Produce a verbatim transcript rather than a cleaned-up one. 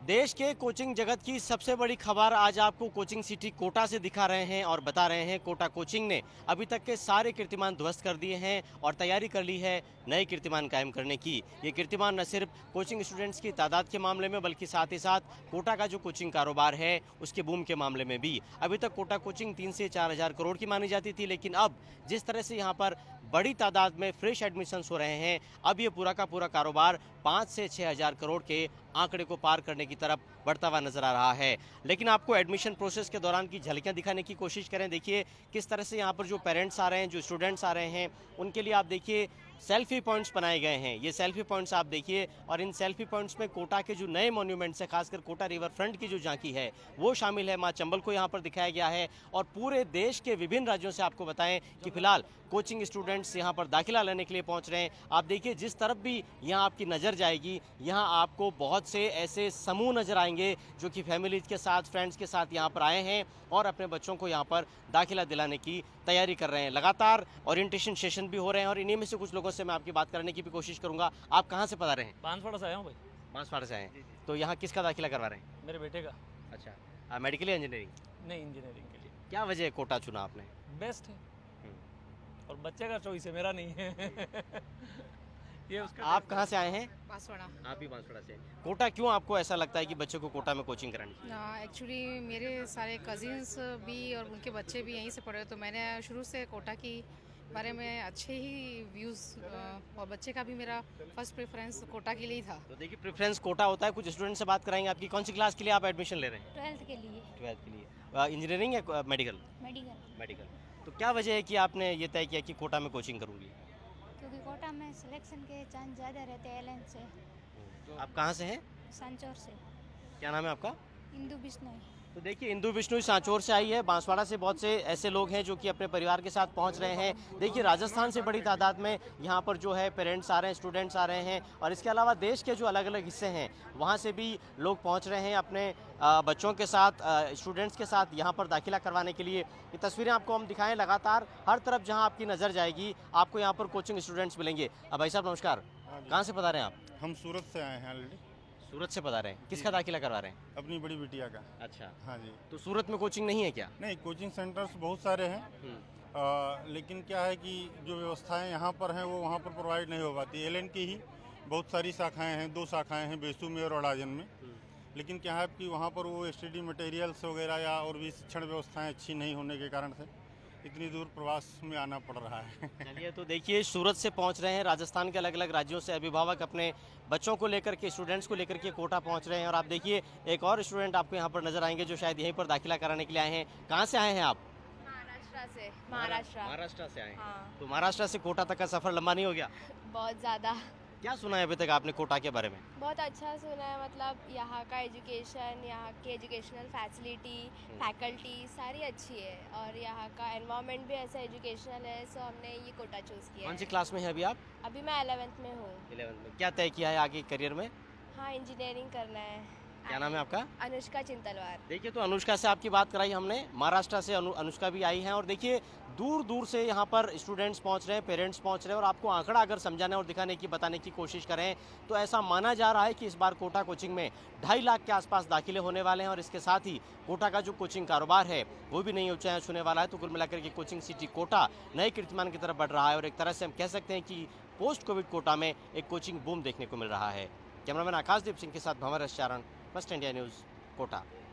देश के कोचिंग जगत की सबसे बड़ी खबर आज आपको कोचिंग सिटी कोटा से दिखा रहे हैं और बता रहे हैं कोटा कोचिंग ने अभी तक के सारे कीर्तिमान ध्वस्त कर दिए हैं और तैयारी कर ली है नए कीर्तिमान कायम करने की। ये कीर्तिमान न सिर्फ कोचिंग स्टूडेंट्स की तादाद के मामले में बल्कि साथ ही साथ कोटा का जो कोचिंग कारोबार है उसके बूम के मामले में भी। अभी तक कोटा कोचिंग तीन से चार हजार करोड़ की मानी जाती थी, लेकिन अब जिस तरह से यहाँ पर बड़ी तादाद में फ्रेश एडमिशन्स हो रहे हैं, अब ये पूरा का पूरा कारोबार पाँच से छः हजार करोड़ के आंकड़े को पार करने की तरफ बढ़ता हुआ नजर आ रहा है। लेकिन आपको एडमिशन प्रोसेस के दौरान की झलकियां दिखाने की कोशिश करें। देखिए किस तरह से यहाँ पर जो पेरेंट्स आ रहे हैं, जो स्टूडेंट्स आ रहे हैं, उनके लिए आप देखिए सेल्फी पॉइंट्स बनाए गए हैं। ये सेल्फी पॉइंट्स आप देखिए, और इन सेल्फी पॉइंट्स में कोटा के जो नए मॉन्यूमेंट्स है, खासकर कोटा रिवर फ्रंट की जो झांकी है वो शामिल है। माँ चंबल को यहाँ पर दिखाया गया है और पूरे देश के विभिन्न राज्यों से आपको बताएं कि फिलहाल कोचिंग स्टूडेंट्स यहाँ पर दाखिला लेने के लिए पहुँच रहे हैं। आप देखिए जिस तरफ भी यहाँ आपकी नज़र जाएगी, यहाँ आपको बहुत से ऐसे समूह नजर आएंगे जो कि फैमिलीज के साथ, फ्रेंड्स के साथ यहाँ पर आए हैं और अपने बच्चों को यहाँ पर दाखिला दिलाने की तैयारी कर रहे हैं। लगातार ओरिएंटेशन सेशन भी हो रहे हैं और इन्हीं में से कुछ लोगों से मैं आपकी बात करने की भी कोशिश करूंगा। आप कहाँ से पधारे हैं? बांसवाड़ा से आया हूँ भाई। बांसवाड़ा से आए हैं, तो यहाँ किसका दाखिला करवा रहे हैं? मेरे बेटे का। अच्छा, मेडिकल या इंजीनियरिंग? नहीं, इंजीनियरिंग के लिए। क्या वजह है कोटा चुना आपने? बेस्ट है और बच्चे का चॉइस है, मेरा नहीं है। ये उसका। आप कहाँ से आए हैं? बांसवाड़ा। आप भी बांसवाड़ा से। कोटा क्यों आपको ऐसा लगता है कि बच्चों को कोटा में कोचिंग करानी चाहिए? एक्चुअली मेरे सारे कजिन्स भी और उनके बच्चे भी यहीं से पढ़े, तो मैंने शुरू से कोटा की बारे में अच्छे ही व्यूज़, और बच्चे का भी मेरा फर्स्ट प्रेफरेंस कोटा के लिए ही था। तो देखिए प्रेफरेंस कोटा होता है। कुछ स्टूडेंट से बात कराएंगे। आपकी कौन सी क्लास के लिए आप एडमिशन ले रहे हैं? ट्वेल्थ के लिए। ट्वेल्थ के लिए। इंजीनियरिंग या मेडिकल? मेडिकल। मेडिकल। तो क्या वजह है कि आपने ये तय किया कि कोटा में कोचिंग करूंगी? क्योंकि कोटा में सिलेक्शन के चांस ज़्यादा रहते हैं एल से। आप कहाँ से हैं? सांचौर से। क्या नाम है आपका? इंदु बिश्नोई। तो देखिए इंदु बिश्नोई सांचौर से आई है। बांसवाड़ा से बहुत से ऐसे लोग हैं जो कि अपने परिवार के साथ पहुंच रहे हैं। देखिए राजस्थान से बड़ी तादाद में यहाँ पर जो है पेरेंट्स आ रहे हैं, स्टूडेंट्स आ रहे हैं, और इसके अलावा देश के जो अलग अलग हिस्से हैं वहाँ से भी लोग पहुँच रहे हैं अपने बच्चों के साथ, स्टूडेंट्स के साथ यहाँ पर दाखिला करवाने के लिए। ये तस्वीरें आपको हम दिखाएं। लगातार हर तरफ जहाँ आपकी नज़र जाएगी आपको यहाँ पर कोचिंग स्टूडेंट्स मिलेंगे। अब भाई साहब नमस्कार, कहाँ से पधारे हैं आप? हम सूरत से आए हैं ऑलरेडी। सूरत से पधारे हैं। किसका दाखिला करवा रहे हैं? अपनी बड़ी बिटिया का। अच्छा, हाँ जी। तो सूरत में कोचिंग नहीं है क्या? नहीं, कोचिंग सेंटर्स बहुत सारे हैं, आ, लेकिन क्या है कि जो व्यवस्थाएं यहाँ पर हैं वो वहाँ पर प्रोवाइड नहीं हो पाती। एल की ही बहुत सारी शाखाएं हैं, दो शाखाएं हैं बेसू में और अड़ाजन में, लेकिन क्या है कि वहाँ पर वो स्टडी मटेरियल्स वगैरह या और भी शिक्षण व्यवस्थाएँ अच्छी नहीं होने के कारण से इतनी दूर प्रवास में आना पड़ रहा है। चलिए, तो देखिए सूरत से पहुंच रहे हैं, राजस्थान के अलग अलग राज्यों से अभिभावक अपने बच्चों को लेकर के, स्टूडेंट्स को लेकर के कोटा पहुंच रहे हैं। और आप देखिए एक और स्टूडेंट आपको यहां पर नजर आएंगे जो शायद यहीं पर दाखिला कराने के लिए आए हैं। कहां से आए हैं आप? महाराष्ट्र से। महाराष्ट्र महाराष्ट्र से आए हैं। हाँ। तो महाराष्ट्र से कोटा तक का सफर लंबा नहीं हो गया? बहुत ज़्यादा। क्या सुना है अभी तक आपने कोटा के बारे में? बहुत अच्छा सुना है, मतलब यहाँ का एजुकेशन, यहाँ की एजुकेशनल फैसिलिटी, फैकल्टी सारी अच्छी है और यहाँ का एनवायरनमेंट भी ऐसा एजुकेशनल है, सो हमने ये कोटा चूज़ किया। कौन सी क्लास में है अभी आप? अभी मैं एलेवेंथ में हूँ। इलेवेंथ में। क्या तय किया है आगे करियर में? हाँ, इंजीनियरिंग करना है। क्या नाम है आपका? अनुष्का चिंतलवार। देखिए, तो अनुष्का से आपकी बात कराई हमने। महाराष्ट्र से अनु, अनुष्का भी आई हैं और देखिए दूर दूर से यहाँ पर स्टूडेंट्स पहुँच रहे हैं, पेरेंट्स पहुँच रहे हैं। और आपको आंकड़ा अगर समझाने और दिखाने की, बताने की कोशिश करें तो ऐसा माना जा रहा है कि इस बार कोटा कोचिंग में ढाई लाख के आसपास दाखिले होने वाले हैं और इसके साथ ही कोटा का जो कोचिंग कारोबार है वो भी नई ऊंचाइयां छूने वाला है। तो कुल मिलाकर के कोचिंग सिटी कोटा नए कीर्तिमान की तरफ बढ़ रहा है और एक तरह से हम कह सकते हैं कि पोस्ट कोविड कोटा में एक कोचिंग बूम देखने को मिल रहा है। कैमरामैन आकाशदीप सिंह के साथ Bhanwar Charan, First India News, Kota.